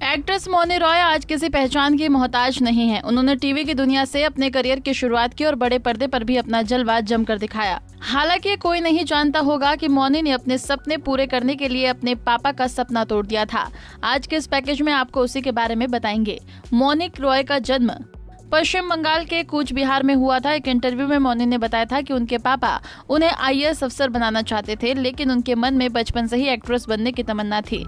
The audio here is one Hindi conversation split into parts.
एक्ट्रेस मौनी रॉय आज किसी पहचान की मोहताज नहीं है। उन्होंने टीवी की दुनिया से अपने करियर की शुरुआत की और बड़े पर्दे पर भी अपना जलवा जमकर दिखाया। हालांकि कोई नहीं जानता होगा कि मौनी ने अपने सपने पूरे करने के लिए अपने पापा का सपना तोड़ दिया था। आज के इस पैकेज में आपको उसी के बारे में बताएंगे। मौनी रॉय का जन्म पश्चिम बंगाल के कूच बिहार में हुआ था। एक इंटरव्यू में मौनी ने बताया था कि उनके पापा उन्हें IAS अफसर बनाना चाहते थे, लेकिन उनके मन में बचपन से ही एक्ट्रेस बनने की तमन्ना थी।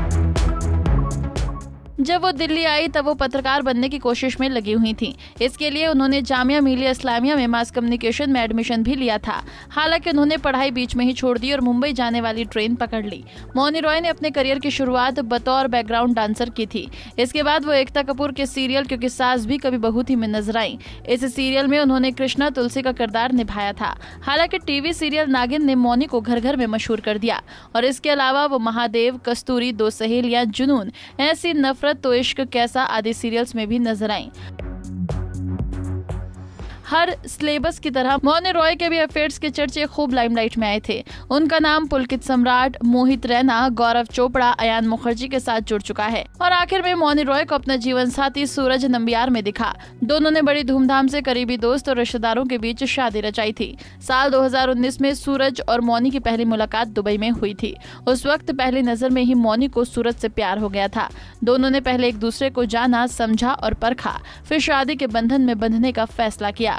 जब वो दिल्ली आई तब वो पत्रकार बनने की कोशिश में लगी हुई थी। इसके लिए उन्होंने जामिया मिलिया इस्लामिया में मास कम्युनिकेशन में एडमिशन भी लिया था। हालांकि उन्होंने पढ़ाई बीच में ही छोड़ दी और मुंबई जाने वाली ट्रेन पकड़ ली। मौनी रॉय ने अपने करियर की शुरुआत बतौर बैकग्राउंड डांसर की थी। इसके बाद वो एकता कपूर के सीरियल क्योंकि सास भी कभी बहू थी में नजर आई। इस सीरियल में उन्होंने कृष्णा तुलसी का किरदार निभाया था। हालांकि टीवी सीरियल नागिन ने मौनी को घर घर में मशहूर कर दिया और इसके अलावा वो महादेव, कस्तूरी, दो सहेलियां, जुनून, ऐसी नफरत तो इश्क कैसा आदि सीरियल्स में भी नजर आईं। हर सिलेबस की तरह मौनी रॉय के भी अफेयर्स के चर्चे खूब लाइमलाइट में आए थे। उनका नाम पुलकित सम्राट, मोहित रैना, गौरव चोपड़ा, अयान मुखर्जी के साथ जुड़ चुका है और आखिर में मौनी रॉय को अपना जीवन साथी सूरज नंबियार में दिखा। दोनों ने बड़ी धूमधाम से करीबी दोस्त और रिश्तेदारों के बीच शादी रचाई थी। साल 2019 में सूरज और मौनी की पहली मुलाकात दुबई में हुई थी। उस वक्त पहली नजर में ही मौनी को सूरज से प्यार हो गया था। दोनों ने पहले एक दूसरे को जाना, समझा और परखा, फिर शादी के बंधन में बंधने का फैसला किया।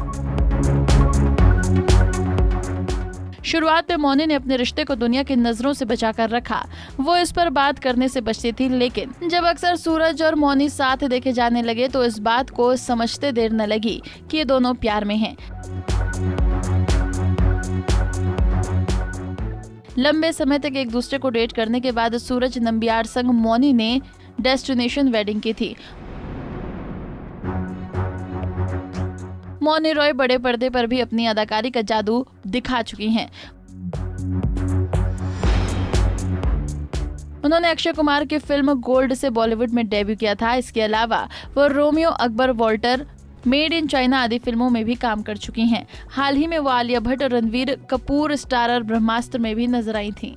शुरुआत में मौनी ने अपने रिश्ते को दुनिया की नजरों से बचाकर रखा। वो इस पर बात करने से बचती थी, लेकिन जब अक्सर सूरज और मौनी साथ देखे जाने लगे तो इस बात को समझते देर न लगी कि ये दोनों प्यार में हैं। लंबे समय तक एक दूसरे को डेट करने के बाद सूरज नंबियार संग मौनी ने डेस्टिनेशन वेडिंग की थी। मौनी रॉय बड़े पर्दे पर भी अपनी अदाकारी का जादू दिखा चुकी हैं। उन्होंने अक्षय कुमार की फिल्म गोल्ड से बॉलीवुड में डेब्यू किया था। इसके अलावा वो Romeo, Akbar, Walter, made in China आदि फिल्मों में भी काम कर चुकी हैं। हाल ही में वो आलिया भट्ट और रणवीर कपूर स्टारर ब्रह्मास्त्र में भी नजर आई थीं।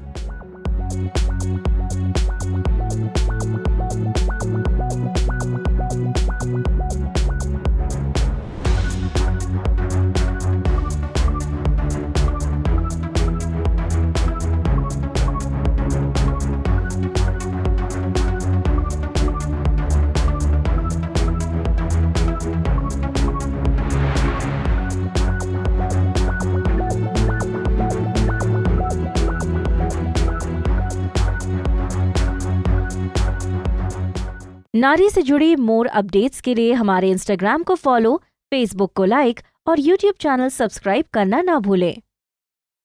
नारी से जुड़ी मोर अपडेट्स के लिए हमारे इंस्टाग्राम को फॉलो, फेसबुक को लाइक और यूट्यूब चैनल सब्सक्राइब करना ना भूलें।